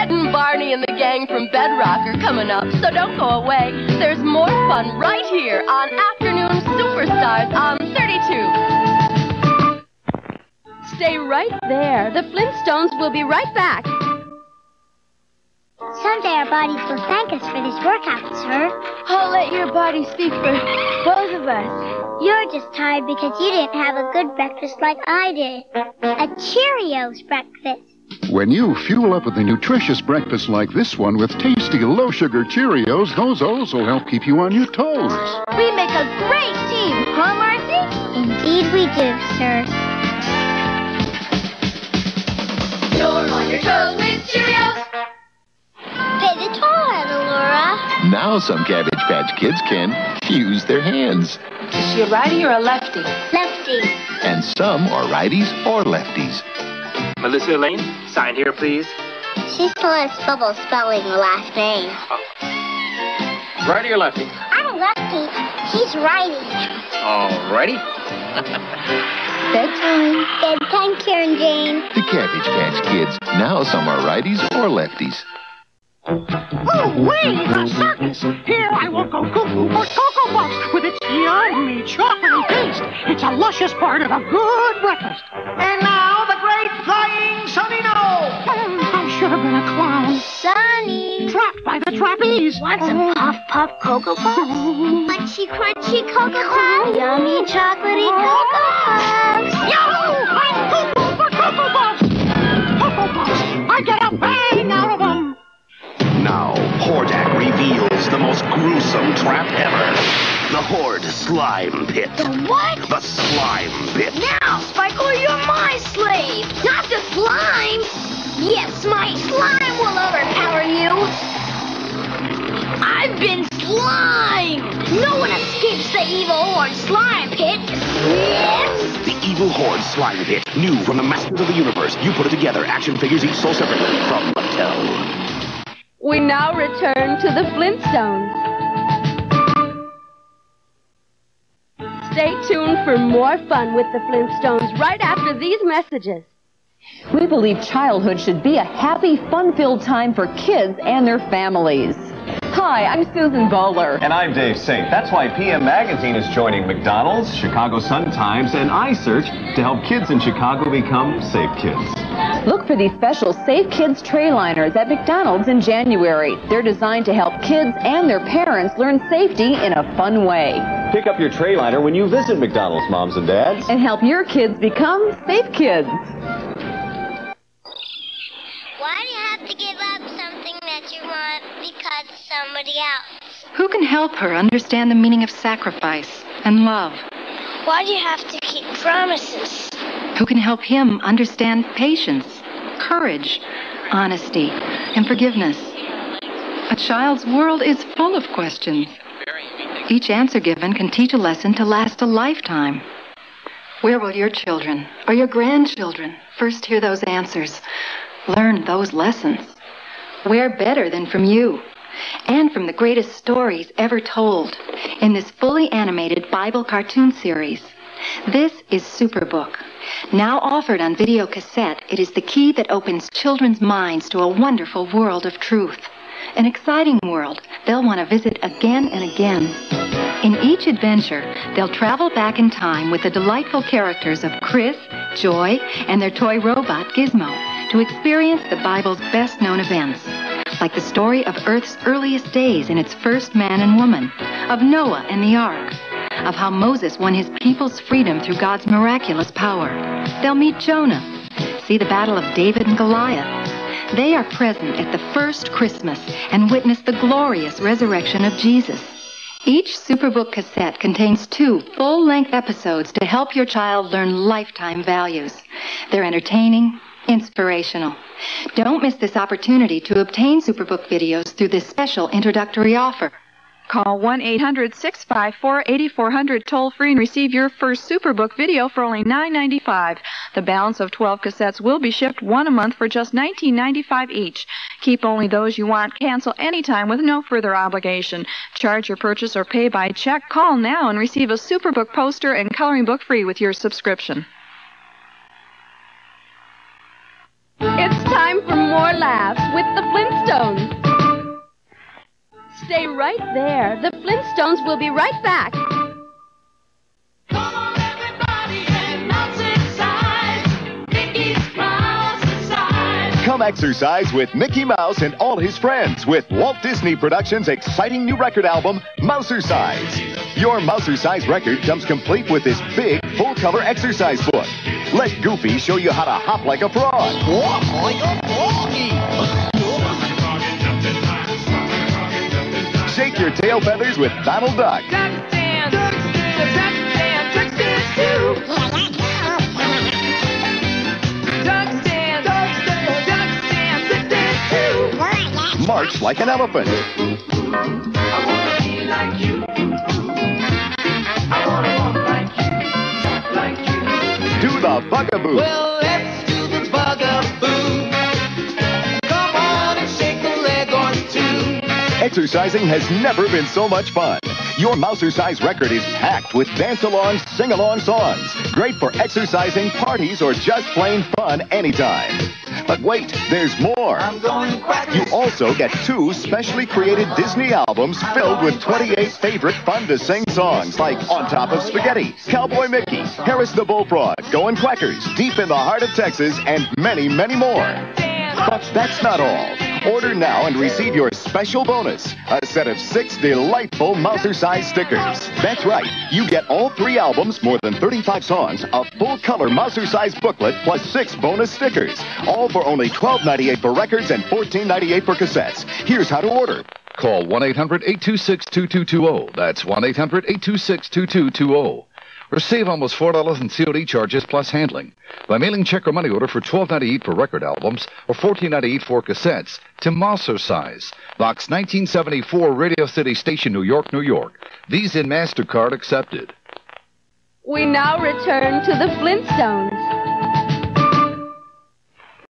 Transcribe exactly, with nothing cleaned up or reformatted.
Ed and Barney and the gang from Bedrock are coming up, so don't go away. There's more fun right here on Afternoon Superstars on thirty-two. Stay right there. The Flintstones will be right back. Someday our bodies will thank us for this workout, sir. I'll let your body speak for both of us. You're just tired because you didn't have a good breakfast like I did. A Cheerios breakfast. When you fuel up with a nutritious breakfast like this one with tasty low-sugar Cheerios, those also help keep you on your toes. We make a great team, huh, Marcy? Indeed we do, sir. You're on your toes with Cheerios. Pay the toll, Laura. Now some Cabbage Patch Kids can use their hands. Is she a righty or a lefty? Lefty. And some are righties or lefties. Melissa Elaine, sign here, please. She's still has trouble spelling the last name. Oh. Righty or lefty? I'm a lefty. She's righty. Alrighty. Bedtime. Bedtime, Karen Jane. The Cabbage Patch Kids. Now some are righties or lefties. Oh, wait, a circus! Here I will go cuckoo for Cocoa Puffs with its yummy chocolate taste. It's a luscious part of a good breakfast. And now the great flying Sonny No. Oh, I should have been a clown. Sonny. Trapped by the trapeze. Want some Puff Puff Cocoa Puffs? Crunchy, crunchy Cocoa Puffs. Yummy, chocolatey Cocoa Puffs. Yahoo! I'm cuckoo for Cocoa Puffs. Cocoa Puffs. I get a bang out of them. Now, Hordak reveals the most gruesome trap ever. The Horde Slime Pit. The what? The Slime Pit. Now, Sparkle, you're my slave, not the slime. Yes, my slime will overpower you. I've been slime. No one escapes the evil Horde Slime Pit. Yes. The evil Horde Slime Pit. New from the Masters of the Universe. You put it together. Action figures each sold separately from Mattel. We now return to the Flintstones. Stay tuned for more fun with the Flintstones right after these messages. We believe childhood should be a happy, fun-filled time for kids and their families. Hi, I'm Susan Bowler. And I'm Dave Sink. That's why P M Magazine is joining McDonald's, Chicago Sun-Times, and iSearch to help kids in Chicago become safe kids. Look for these special Safe Kids tray liners at McDonald's in January. They're designed to help kids and their parents learn safety in a fun way. Pick up your tray liner when you visit McDonald's, moms and dads. And help your kids become safe kids. Why do you have to give up something that you want because of somebody else? Who can help her understand the meaning of sacrifice and love? Why do you have to keep promises? Who can help him understand patience, courage, honesty, and forgiveness? A child's world is full of questions. Each answer given can teach a lesson to last a lifetime. Where will your children or your grandchildren first hear those answers? Learn those lessons. Where better than from you? And from the greatest stories ever told in this fully animated Bible cartoon series. This is Superbook. Now offered on video cassette, it is the key that opens children's minds to a wonderful world of truth. An exciting world they'll want to visit again and again. In each adventure, they'll travel back in time with the delightful characters of Chris, Joy, and their toy robot Gizmo to experience the Bible's best-known events, like the story of Earth's earliest days and its first man and woman, of Noah and the Ark, of how Moses won his people's freedom through God's miraculous power. They'll meet Jonah, see the battle of David and Goliath. They are present at the first Christmas and witness the glorious resurrection of Jesus. Each Superbook cassette contains two full-length episodes to help your child learn lifetime values. They're entertaining, inspirational. Don't miss this opportunity to obtain Superbook videos through this special introductory offer. Call one eight hundred, six five four, eight four zero zero toll-free and receive your first Superbook video for only nine ninety-five. The balance of twelve cassettes will be shipped one a month for just nineteen ninety-five each. Keep only those you want. Cancel anytime with no further obligation. Charge your purchase or pay by check. Call now and receive a Superbook poster and coloring book free with your subscription. It's time for more more laughs with the Flintstones. Stay right there. The Flintstones will be right back. Come on, everybody, and mouse exercise. Mickey's Mouse exercise. Come exercise with Mickey Mouse and all his friends with Walt Disney Productions' exciting new record album, Mousercise. Your Mousercise record comes complete with this big, full-color exercise book. Let Goofy show you how to hop like a frog. Walk like a froggy. Shake your tail feathers with Donald Duck. Duck stand, duck stand, duck stand, trick stand too. Duck stand, duck stand, duck stand, trick stand too. March like an elephant. I wanna be like you. I wanna walk like you, talk like you. Do the bugaboo. Well, let's do the bugaboo. Come on and shake a leg or two. Exercising has never been so much fun. Your Mousercise record is packed with dance-along, sing-along songs. Great for exercising, parties, or just plain fun anytime. But wait, there's more. I'm going quackers. You also get two specially created Disney albums filled with twenty-eight favorite fun-to-sing songs like On Top of Spaghetti, Cowboy Mickey, Harris the Bullfrog, Goin' Quackers, Deep in the Heart of Texas, and many, many more. But that's not all. Order now and receive your special bonus, a set of six delightful Mousercise stickers. That's right, you get all three albums, more than thirty-five songs, a full-color Mousercise booklet, plus six bonus stickers. All for only twelve ninety-eight for records and fourteen ninety-eight for cassettes. Here's how to order. Call one eight hundred, eight two six, two two two zero. That's one eight hundred, eight two six, two two two zero. Or save almost four dollars in C O D charges plus handling by mailing check or money order for twelve ninety-eight for record albums or fourteen ninety-eight for cassettes to Mousercise, Box nineteen seventy-four, Radio City Station, New York, New York. Visa and MasterCard accepted. We now return to the Flintstones.